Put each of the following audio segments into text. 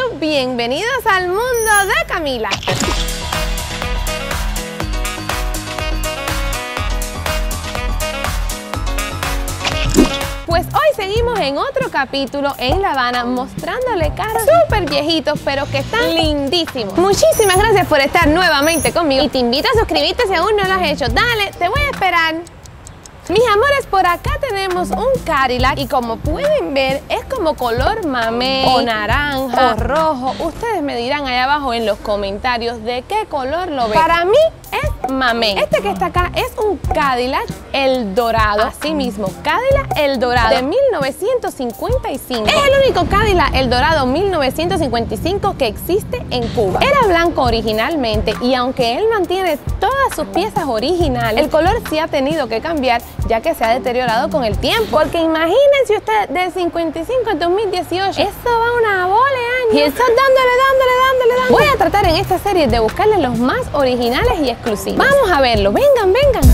bienvenidos al mundo de Camila. Pues hoy seguimos en otro capítulo en La Habana mostrándole carros súper viejitos pero que están lindísimos. Muchísimas gracias por estar nuevamente conmigo y te invito a suscribirte si aún no lo has hecho. Dale, te voy a esperar. Mis amores, por acá tenemos un Cadillac y como pueden ver es como color mamé o naranja o rojo. Ustedes me dirán allá abajo en los comentarios de qué color lo ven. Para mí es mamé. Este que está acá es un Cadillac El Dorado. Así mismo, Cadillac El Dorado de 1955. Es el único Cadillac El Dorado 1955 que existe en Cuba. Era blanco originalmente y aunque él mantiene todas sus piezas originales, el color sí ha tenido que cambiar ya que se ha deteriorado con el tiempo. Porque imagínense ustedes, del 55 al 2018, eso va una bola de años. Y está dándole. Voy a tratar en esta serie de buscarles los más originales y exclusivos. Vamos a verlo, vengan.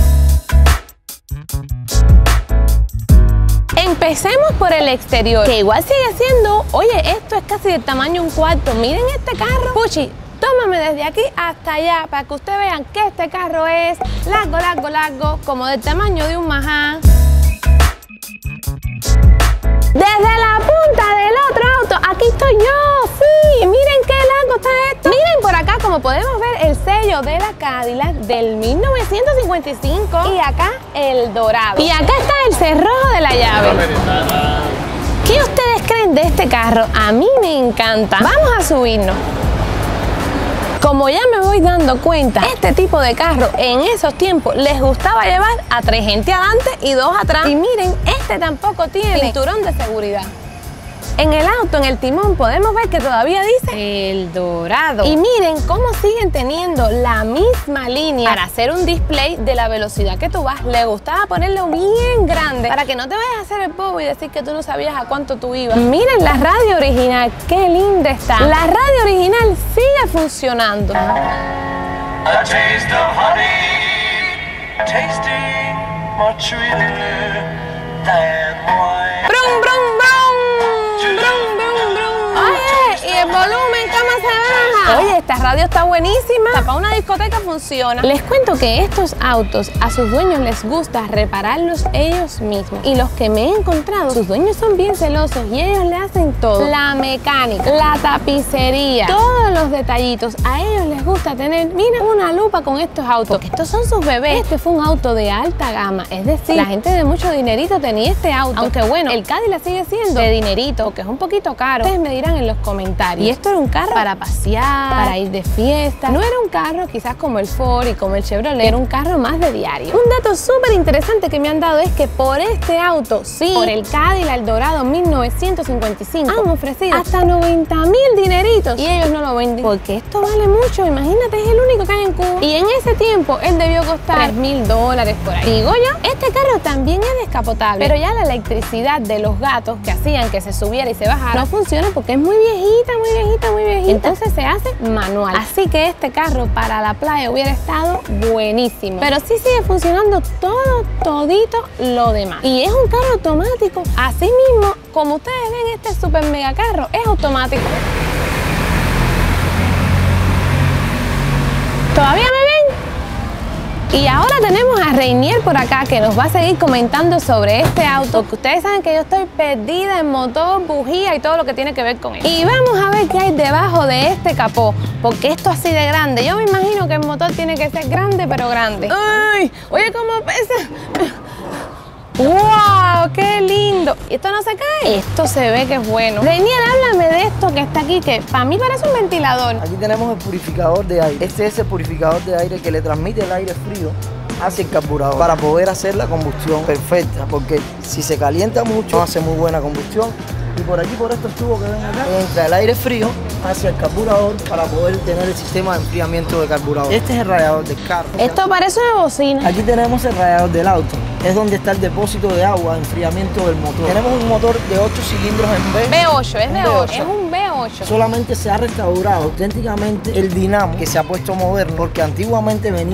Empecemos por el exterior, que igual sigue siendo, oye, esto es casi del tamaño de un cuarto. Miren este carro. Puchi, tómame desde aquí hasta allá para que ustedes vean que este carro es largo, como del tamaño de un Majá. Desde la punta del otro auto, aquí estoy yo, sí, miren qué largo está esto. Miren por acá, como podemos ver, el sello de la Cadillac del 1955 y acá el dorado. Y acá está el cerrojo de la llave. ¿Qué ustedes creen de este carro? A mí me encanta. Vamos a subirnos. Como ya me voy dando cuenta, este tipo de carro en esos tiempos les gustaba llevar a 3 gente adelante y 2 atrás. Y miren, este tampoco tiene cinturón de seguridad. En el auto, en el timón, podemos ver que todavía dice El Dorado. Y miren cómo siguen teniendo la misma línea. Para hacer un display de la velocidad que tú vas, le gustaba ponerlo bien grande para que no te vayas a hacer el bobo y decir que tú no sabías a cuánto tú ibas. Miren la radio original, qué linda está. La radio original sigue funcionando. A taste of honey, tasting much sweeter than wine. ¡Brum, brum, brum! Oye, y el volumen, ¿cómo se baja? Oye, esta radio está buenísima. Para una discoteca funciona. Les cuento que estos autos a sus dueños les gusta repararlos ellos mismos. Y los que me he encontrado, sus dueños son bien celosos y ellos le hacen todo. La mecánica, la tapicería, todos los detallitos. A ellos les gusta tener, mira, una lupa con estos autos. Porque estos son sus bebés. Este fue un auto de alta gama. Es decir, la gente de mucho dinerito tenía este auto. Aunque bueno, el Cadillac sigue siendo de dinerito, que es un poquito caro. Ustedes me dirán en los comentarios. Y esto era un carro para pasear, para ir de fiesta. No era un carro quizás como el Ford y como el Chevrolet, era un carro más de diario. Un dato súper interesante que me han dado es que por este auto, sí, por el Cadillac El Dorado 1955, han ofrecido hasta 90.000 dineritos y ellos no lo venden porque esto vale mucho. Imagínate, es el único que hay en Cuba y en ese tiempo él debió costar $3.000 por ahí. Digo yo, este carro también es descapotable, pero ya la electricidad de los gatos que hacían que se subiera y se bajara no funciona porque es muy viejita. Entonces se hace manual. Así que este carro para la playa hubiera estado buenísimo. Pero sí sigue funcionando todito lo demás. Y es un carro automático. Así mismo, como ustedes ven, este super mega carro es automático. ¿Todavía me ven? Y ahora tenemos a Reinier por acá que nos va a seguir comentando sobre este auto, porque ustedes saben que yo estoy perdida en motor, bujía y todo lo que tiene que ver con él. Y vamos a ver qué hay debajo de este capó, porque esto así de grande, yo me imagino que el motor tiene que ser grande, pero grande. ¡Ay! Oye, ¿cómo pesa? ¡Wow! ¡Qué lindo! ¿Y esto no se cae? Esto se ve que es bueno. Reinier, háblame de esto que está aquí, que para mí parece un ventilador. Aquí tenemos el purificador de aire. Este es el purificador de aire que le transmite el aire frío hacia el carburador para poder hacer la combustión perfecta, porque si se calienta mucho no hace muy buena combustión. Y por aquí, por estos tubos que ven acá, entra el aire frío hacia el carburador para poder tener el sistema de enfriamiento del carburador. Este es el radiador del carro. Esto parece una bocina. Aquí tenemos el radiador del auto. Es donde está el depósito de agua, enfriamiento del motor. Tenemos un motor de 8 cilindros en V8, es V8, es un V8. Solamente se ha restaurado auténticamente el dinamo que se ha puesto moderno, porque antiguamente venía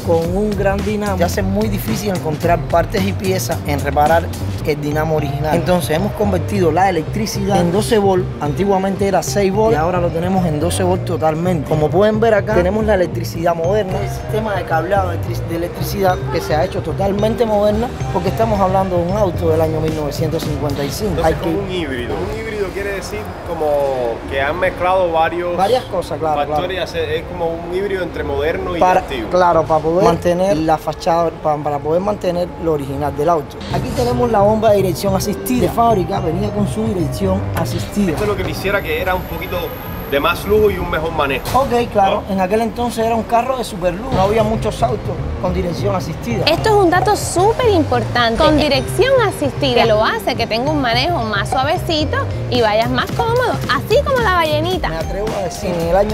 con un gran dinamo, se hace muy difícil encontrar partes y piezas en reparar el dinamo original. Entonces hemos convertido la electricidad en 12 volts. Antiguamente era 6 volts y ahora lo tenemos en 12 volts totalmente. Como pueden ver acá, tenemos la electricidad moderna, el sistema de cableado de electricidad que se ha hecho totalmente moderna, porque estamos hablando de un auto del año 1955. Entonces, como un híbrido. Un híbrido quiere decir como que han mezclado varias cosas, claro. factores. Claro. Es como un híbrido entre moderno y antiguo. Claro, para poder mantener la fachada, para poder mantener lo original del auto. Aquí tenemos la bomba de dirección asistida. De fábrica venía con su dirección asistida. Esto es lo que quisiera, que era un poquito de más lujo y un mejor manejo. Ok, claro. ¿No? En aquel entonces era un carro de super lujo. No había muchos autos con dirección asistida. Esto es un dato súper importante. Con dirección asistida, que lo hace que tenga un manejo más suavecito y vayas más cómodo, así como la ballenita. Me atrevo a decir, en el año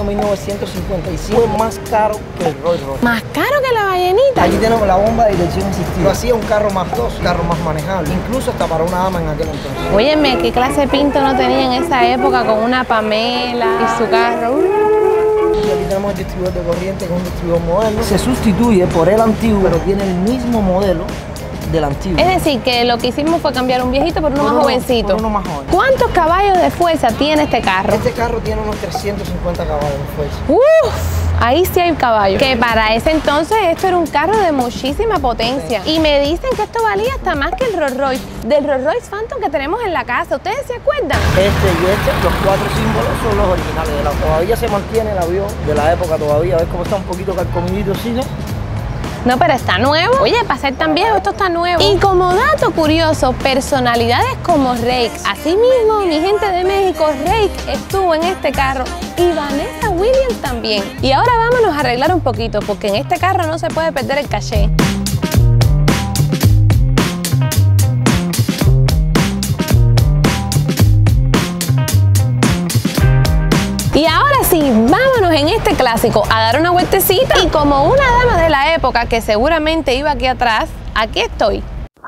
1955 fue más caro que el Rolls Royce. ¿Más caro que la ballenita? Aquí tenemos la bomba de dirección asistida. Lo hacía un carro más veloz, un carro más manejable, incluso hasta para una dama en aquel entonces. Óyeme, ¿qué clase de pinto no tenía en esa época con una Pamela y su carro? Y aquí tenemos el distribuidor de corriente, que es un distribuidor moderno. Se sustituye por el antiguo, pero tiene el mismo modelo del antiguo. Es decir, que lo que hicimos fue cambiar un viejito por uno más jovencito. Por uno más joven. ¿Cuántos caballos de fuerza tiene este carro? Este carro tiene unos 350 caballos de fuerza. Ahí sí hay caballos. Que para ese entonces esto era un carro de muchísima potencia. Sí. Y me dicen que esto valía hasta más que el Rolls Royce. Del Rolls Royce Phantom que tenemos en la casa. ¿Ustedes se acuerdan? Los 4 símbolos son los originales del auto. Todavía se mantiene el avión de la época todavía. ¿Ves cómo está un poquito carcomidito, sí, no? No, pero está nuevo. Oye, para ser tan viejo, esto está nuevo. Y como dato curioso, personalidades como Rake. Asimismo, mi gente de México, Rake estuvo en este carro y Vanessa Williams también. Y ahora vámonos a arreglar un poquito, porque en este carro no se puede perder el caché. Y ahora sí, vámonos en este clásico a dar una vueltecita. Y como una dama de la época que seguramente iba aquí atrás, aquí estoy.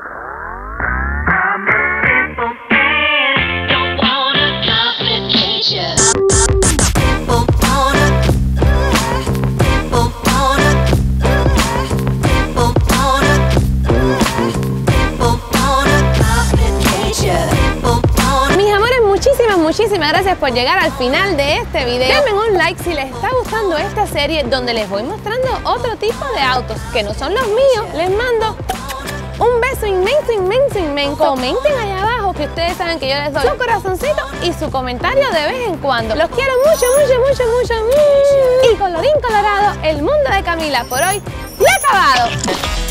Muchísimas gracias por llegar al final de este video. Denme un like si les está gustando esta serie donde les voy mostrando otro tipo de autos que no son los míos. Les mando un beso inmenso, inmenso, inmenso. Comenten allá abajo que ustedes saben que yo les doy su corazoncito y su comentario de vez en cuando. Los quiero mucho, mucho, mucho, mucho. Y colorín colorado, el mundo de Camila por hoy se ha acabado.